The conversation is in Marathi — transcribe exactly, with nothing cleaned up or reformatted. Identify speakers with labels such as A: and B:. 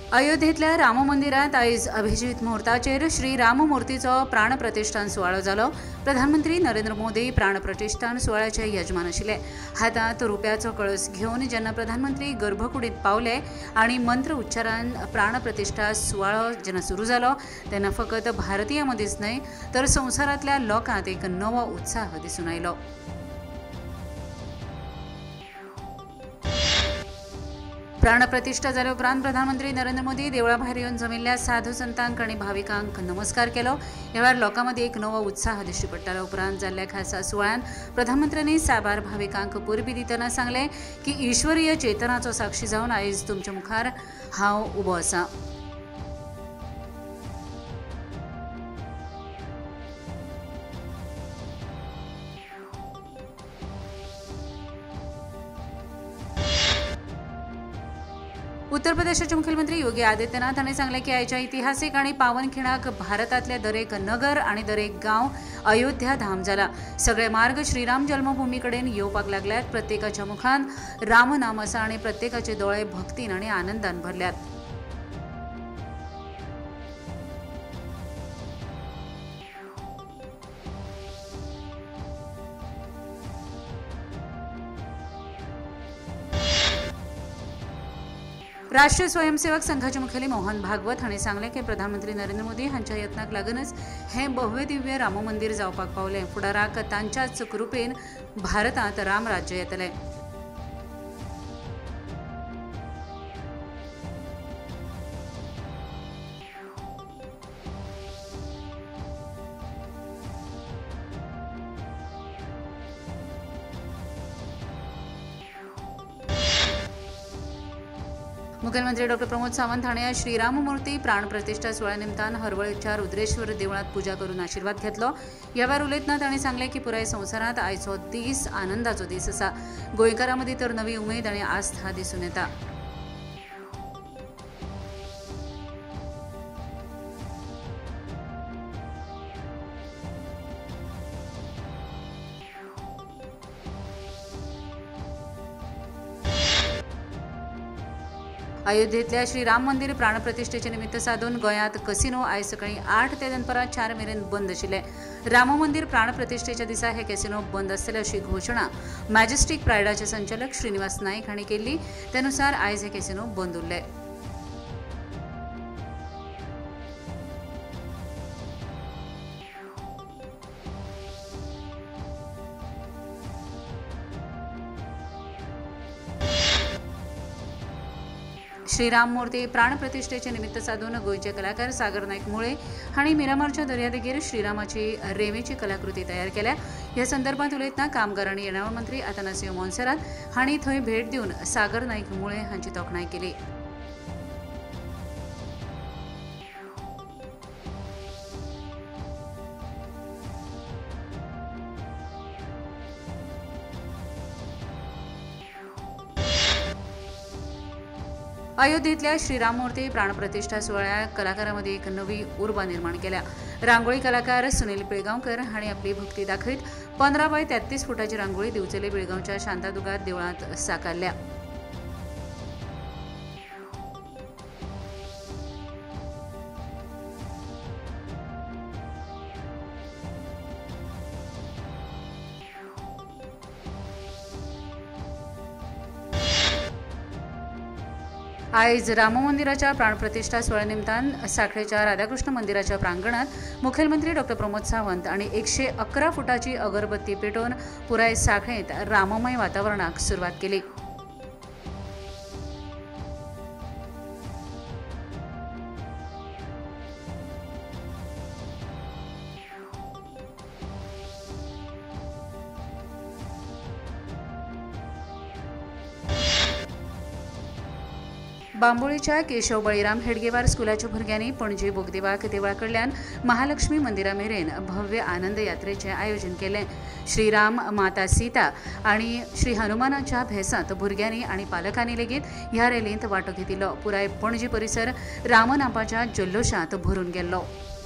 A: अयोध्येतल्या राम मंदिरात आयज अभिजीत मुहूर्ताचेर श्री राम मूर्तीचो प्राणप्रतिष्ठान सुवाळो जालो। प्रधानमंत्री नरेंद्र मोदी प्राणप्रतिष्ठान सुवाळ्याचे यजमान आशिल्ले। हातांत रुप्याचो कळस घेवन जेन्ना प्रधानमंत्री गर्भकुडींत पावले आनी मंत्र उच्चारान प्राणप्रतिष्ठा सुवाळो जेन्ना सुरू जालो तेन्ना फकत भारतीय मदींच न्हय तर संवसारांतल्या लोकांत एक नवो उत्साह दिसून आयलो। प्राणप्रतिष्ठा जाले उपरांत प्रधानमंत्री नरेंद्र मोदी देवळा भायर येवन जमिल्ल्या साधू संतांक आनी भाविकांक नमस्कार केलो। ह्या वेळार लोकां मदीं एक नवो उत्साह दिश्टी पडटालो। उपरांत जाल्ल्या खासा सुवाळ्यान प्रधानमंत्र्यांनी साबार भाविकांक परबी दितना सांगले की ईश्वरीय चेतनाचो साक्षी जावन आयज तुमचे मुखार हांव उबो आसां। उत्तर प्रदेशाचे मुख्यमंत्री योगी आदित्यनाथ हांणी सांगले की आयच्या इतिहासीक आनी पावन खिणाक भारतांतले दरेक नगर आनी दरेक गांव अयोध्या धाम जाला। सगळे मार्ग श्रीराम जन्मभूमी कडेन येवपाक लागल्यात। प्रत्येकाच्या मुखान रामनाम आसा आनी प्रत्येकाचे दोळे भक्तीन आनी आनंदान भरल्यात। राष्ट्रीय स्वयंसेवक संघाचे मुखेली मोहन भागवत हांणी सांगले की प्रधानमंत्री नरेंद्र मोदी हांच्या यत्नाक लागूनच हे भव्य दिव्य राम मंदिर जावपाक पावले। फुडाराक तांच्याच कृपेन भारतांत राम राज्य येतले। मुखेलमंत्री डॉक्टर प्रमोद सावंत हांणी आज श्रीराम मूर्ती प्राणप्रतिष्ठा सुवाळ्या निमतान हरवळेच्या रुद्रेश्वर देवळांत पुजा करून आशीर्वाद घेतलो। ह्या वेळार उलयतना तांणी सांगले की पुराय संवसारांत आयचो दीस आनंदाचो दीस आसा। गोंयकारां मदीं तर नवी उमेद आनी आस्था दिसून येता। अयोध्येतल्या श्रीराम मंदिर प्राणप्रतिष्ठेचे निमित्त साधून गोंयांत कसिनो आयज सकाळी आठ ते दनपारां चार मेरेन बंद आशिल्ले। राम मंदिर प्राणप्रतिष्ठेच्या दिसा हे कॅसिनो बंद आसतले अशी घोशणा मॅजेस्टीक प्रायडाचे संचालक श्रीनिवास नायक हांणी केल्ली। त्यानुसार आयज हे कॅसिनो बंद उरले। श्रीराम मूर्ती प्राणप्रतिष्ठेचे निमित्त साधून गोयचे कलाकार सागर नायक मुळे हांणी मिरामारच्या दर्यादेगेर श्रीरामाची रेंवेची कलाकृती तयार केल्या। ह्या संदर्भात उलयतना कामगार आनी येणावळ मंत्री आतानासियो मोन्सेरात हांणी थंय भेट दिवन सागर नायक मुळे हांची तोखणाय केली। अयोध्येतल्या श्रीराम मूर्ती प्राणप्रतिष्ठा सुवाळ्याक कलाकारांमदी एक नवी उर्बा निर्माण केल्या। रांगोळी कलाकार सुनील पिळगांवकर हांणी आपली भक्ती दाखयत पंदरा बाय तेत्तीस फुटाची रांगोळी दिवचले बेळगांवच्या शांतादुर्गा देवळांत साकारल्या। आयज राम मंदिराच्या प्राणप्रतिष्ठा सुवाळ्या निमतान साखळेच्या राधाकृष्ण मंदिराच्या प्रांगणात मुखेलमंत्री डॉक्टर प्रमोद सावंत आणि एकशे अकरा फुटाची अगरबत्ती पेटोवन पुराय साखळेत राममय वातावरणाक सुरवात केली। बांबोळीच्या केशव बळीराम हेडगेवार स्कुलाच्या भुरग्यांनी पणजी बोगदेवाक देवळा कडल्यान महालक्ष्मी मंदिरा मेरेन भव्य आनंद यात्रेचे आयोजन केले। श्रीराम, माता सीता आणि श्री हनुमानाच्या भेसांत भुरग्यांनी आणि पालकांनी लेगीत ह्या रॅलींत वांटो घेतिल्लो। पुराय पणजी परिसर रामनापाच्या जल्लोशांत भरून गेल्लो।